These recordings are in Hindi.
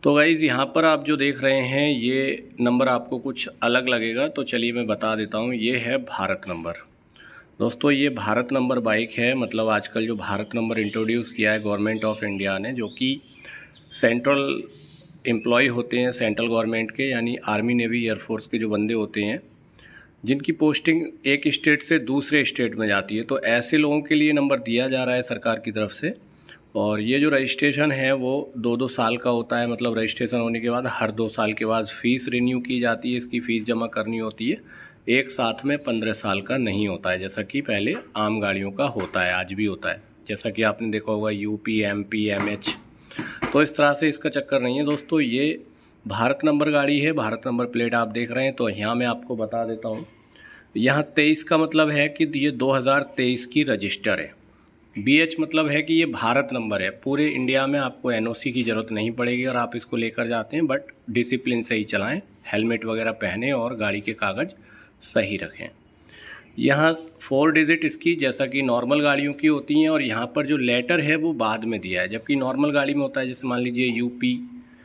तो गाइज़ यहाँ पर आप जो देख रहे हैं ये नंबर आपको कुछ अलग लगेगा, तो चलिए मैं बता देता हूँ। ये है भारत नंबर। दोस्तों ये भारत नंबर बाइक है, मतलब आजकल जो भारत नंबर इंट्रोड्यूस किया है गवर्नमेंट ऑफ इंडिया ने, जो कि सेंट्रल एम्प्लॉय होते हैं सेंट्रल गवर्नमेंट के, यानी आर्मी नेवी एयरफोर्स के जो बंदे होते हैं जिनकी पोस्टिंग एक स्टेट से दूसरे स्टेट में जाती है, तो ऐसे लोगों के लिए नंबर दिया जा रहा है सरकार की तरफ से। और ये जो रजिस्ट्रेशन है वो 2-2 साल का होता है, मतलब रजिस्ट्रेशन होने के बाद हर 2 साल के बाद फ़ीस रिन्यू की जाती है, इसकी फ़ीस जमा करनी होती है। एक साथ में 15 साल का नहीं होता है, जैसा कि पहले आम गाड़ियों का होता है, आज भी होता है, जैसा कि आपने देखा होगा यूपी, एमपी, एमएच। तो इस तरह से इसका चक्कर नहीं है दोस्तों। ये भारत नंबर गाड़ी है, भारत नंबर प्लेट आप देख रहे हैं। तो यहाँ मैं आपको बता देता हूँ, यहाँ 23 का मतलब है कि ये 2023 की रजिस्टर है। BH मतलब है कि ये भारत नंबर है। पूरे इंडिया में आपको NOC की ज़रूरत नहीं पड़ेगी और आप इसको लेकर जाते हैं, बट डिसिप्लिन से ही चलाएं, हेलमेट वगैरह पहने और गाड़ी के कागज़ सही रखें। यहाँ 4 डिजिट इसकी जैसा कि नॉर्मल गाड़ियों की होती हैं, और यहाँ पर जो लेटर है वो बाद में दिया है, जबकि नॉर्मल गाड़ी में होता है जैसे मान लीजिए UP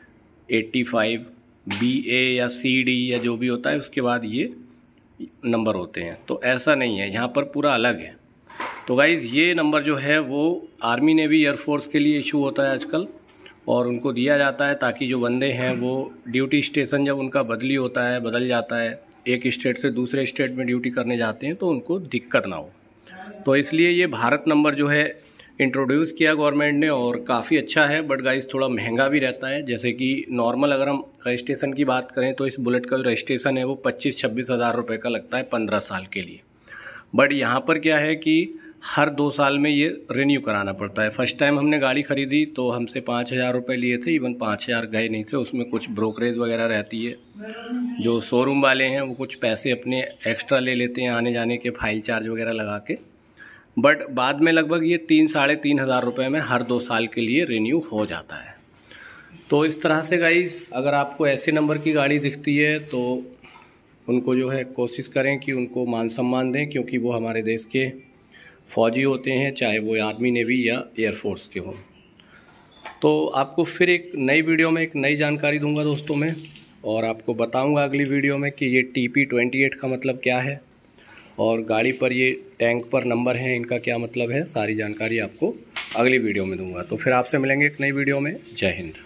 85 BA या CD या जो भी होता है, उसके बाद ये नंबर होते हैं। तो ऐसा नहीं है, यहाँ पर पूरा अलग है। तो गाइज़ ये नंबर जो है वो आर्मी नेवी एयरफोर्स के लिए इशू होता है आजकल, और उनको दिया जाता है ताकि जो बंदे हैं वो ड्यूटी स्टेशन जब उनका बदली होता है, बदल जाता है, एक स्टेट से दूसरे स्टेट में ड्यूटी करने जाते हैं, तो उनको दिक्कत ना हो। तो इसलिए ये भारत नंबर जो है इंट्रोड्यूस किया गवर्नमेंट ने, और काफ़ी अच्छा है। बट गाइज़ थोड़ा महंगा भी रहता है। जैसे कि नॉर्मल अगर हम रजिस्ट्रेशन की बात करें तो इस बुलेट का जो रजिस्ट्रेशन है वो 25-26 हज़ार रुपये का लगता है 15 साल के लिए। बट यहाँ पर क्या है कि हर 2 साल में ये रिन्यू कराना पड़ता है। फर्स्ट टाइम हमने गाड़ी खरीदी तो हमसे 5,000 रुपये लिए थे, इवन 5,000 गए नहीं थे, उसमें कुछ ब्रोकरेज वगैरह रहती है। जो शोरूम वाले हैं वो कुछ पैसे अपने एक्स्ट्रा ले लेते हैं आने जाने के, फाइल चार्ज वगैरह लगा के। बट बाद में लगभग ये 3-3.5 हज़ार रुपये में हर 2 साल के लिए रिन्यू हो जाता है। तो इस तरह से गाइज़ अगर आपको ऐसे नंबर की गाड़ी दिखती है तो उनको जो है कोशिश करें कि उनको मान सम्मान दें, क्योंकि वो हमारे देश के फौजी होते हैं, चाहे वो आर्मी नेवी या एयरफोर्स के हों। तो आपको फिर एक नई वीडियो में एक नई जानकारी दूंगा दोस्तों मैं, और आपको बताऊंगा अगली वीडियो में कि ये TP28 का मतलब क्या है, और गाड़ी पर ये टैंक पर नंबर है इनका क्या मतलब है। सारी जानकारी आपको अगली वीडियो में दूंगा। तो फिर आपसे मिलेंगे एक नई वीडियो में। जय हिंद।